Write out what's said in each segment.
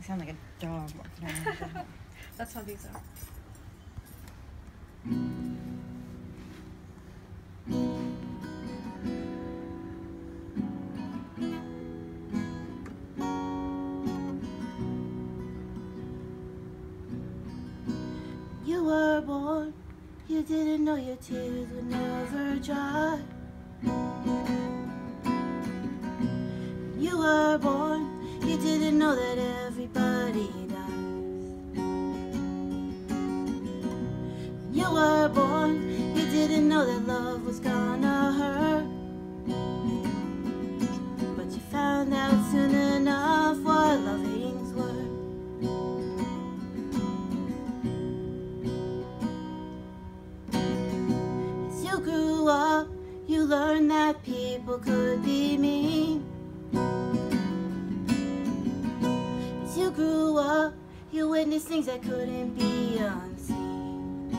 I sound like a dog walking around. That's how these are. You were born, you didn't know your tears would never dry. You were born, you didn't know that everybody dies. You were born, you didn't know that love was gonna hurt. But you found out soon enough what loving's were. As you grew up, you learned that people could be mean. As you grew up, you witnessed things that couldn't be unseen.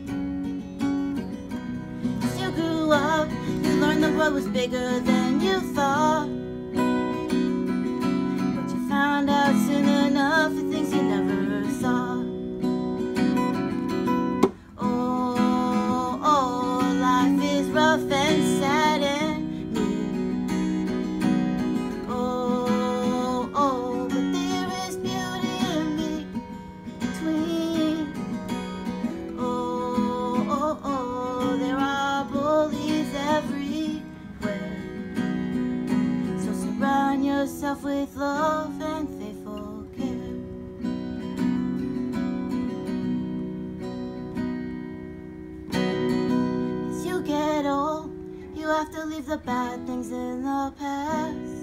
As you grew up, you learned the world was bigger than you thought. But you found out soon enough the things you never saw. Oh, life is rough and sad and mean. Oh, but there is beauty in between. Oh, there are bullies everywhere. So surround yourself with love and faithful care. As you get old, you have to leave the bad things in the past.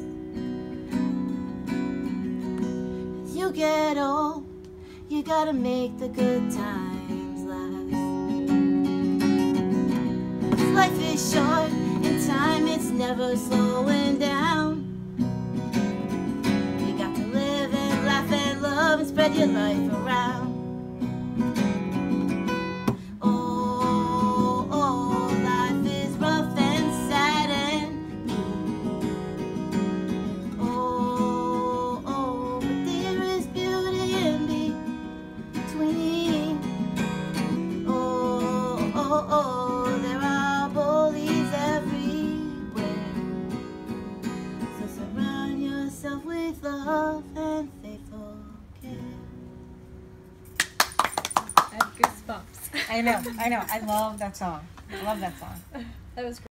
As you get old, you gotta make the good times last. 'Cause life is short and time it's never slowing down. You got to live and laugh and love and spread your life around. Oh, life is rough and sad and mean. Oh, but there is beauty in between. Oh, there are bullies everywhere. So surround yourself with love and faithful care. I have goosebumps. I know. I love that song. I love that song. That was great.